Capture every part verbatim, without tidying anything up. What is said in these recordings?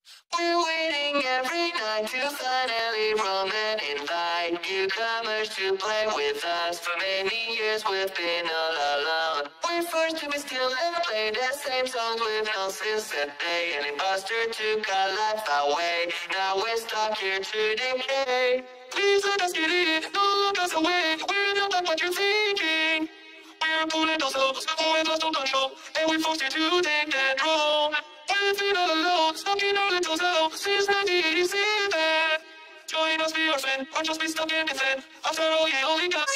We're waiting every night to finally roam and invite newcomers to play with us. For many years we've been all alone. We're forced to be still and play the same songs we've known since that day. An imposter took our life away. Now we're stuck here to decay. Please let us get in, don't look us away. We're not like what you're thinking. We're pulling ourselves, always lost on control, and we're forced here to take that role. We've been all alone, stuck in our little zone since nineteen eighty-seven. Join us, be our friend, or just be stuck in the zen. After all, you only got.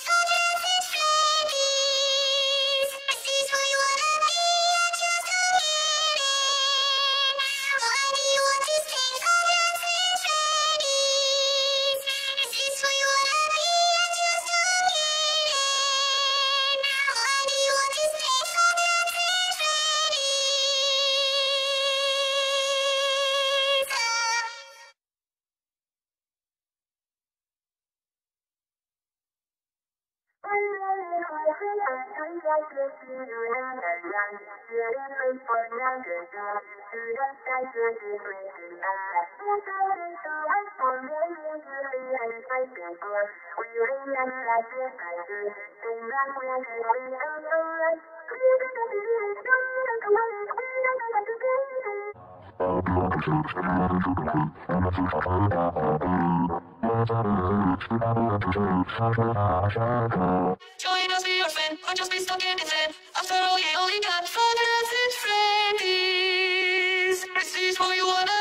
Join us, be your friend, or just be stuck in the zen. After all, you only got five thousand friends. This is what you wanna.